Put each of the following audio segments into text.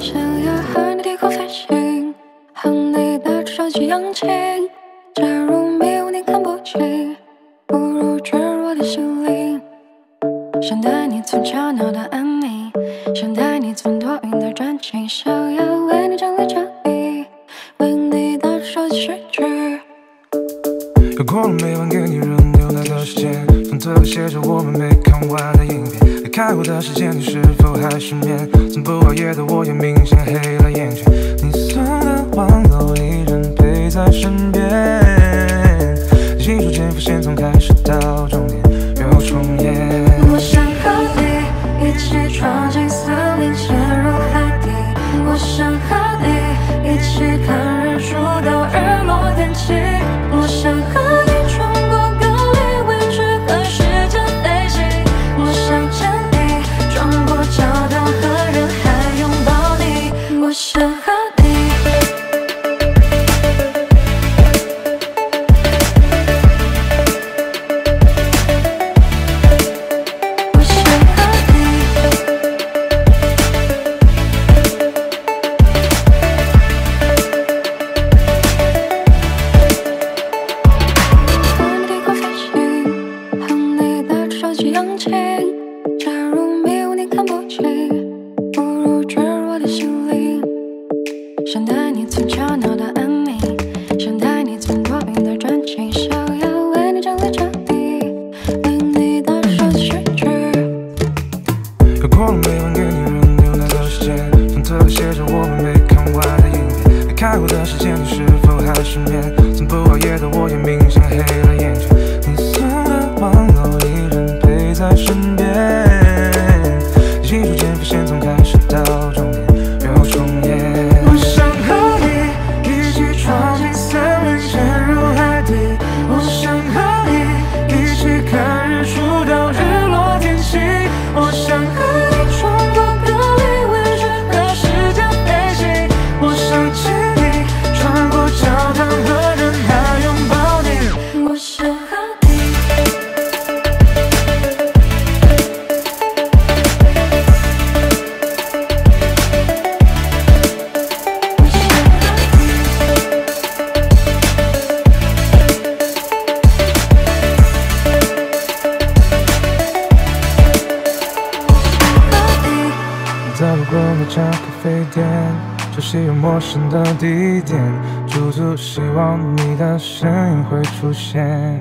想要和你低空飞行，和你的手机扬起。假如没有你看不清，不如坠入的心灵。想带你从吵闹到安宁，想带你从多云到转晴，想要为你整理整理，为你的手机睡去。 又过了每晚给你热牛奶的时间，封特里写着我们没看完的影片。离开我的时间，你是否还失眠？从不熬夜的我也明显黑了眼圈。你送的网络依然陪在身边，细数间浮现从开始到终点又重演。 我想和你一起闯进森林，潜入海底。我想和你一起看日出到日落天晴。我想和你穿过隔离位置和时间飞行。我想牵你穿过教堂和人海拥抱你。我想和你。假如没有你看不清，不如坠入的心灵。想带你从吵闹到安宁，想带你从多云到转晴，想要为你整理整理，为你的手机睡去。 又过了每晚给你热牛奶的时间，封特里写着我们没看完的影片。离开我的时间，你是否还失眠？从不熬夜的我也明显黑了眼圈。你送的网络依然陪在身边，细数间浮现从开始到终点又重演。 我想和你一起闯进森林，潜入海底。我想和你一起看日出到日落天晴。我想和你穿过隔离位置和时间飞行。我想牵你穿过教堂和人海拥抱你。我想和你。 在路过那家咖啡店，熟悉又陌生的地点，驻足希望你的身影会出现。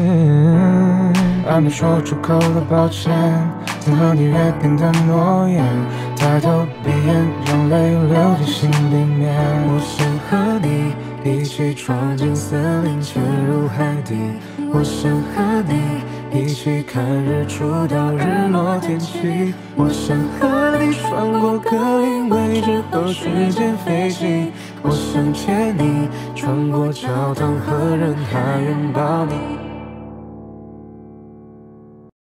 还没说出口的抱歉，曾和你约定的诺言，抬头闭眼，让泪流进心里面。 我想和你一起闯进森林，潜入海底。我想和你一起看日出到日落天晴。我想和你穿过隔离位置和时间飞行。我想牵你穿过教堂和人海拥抱你。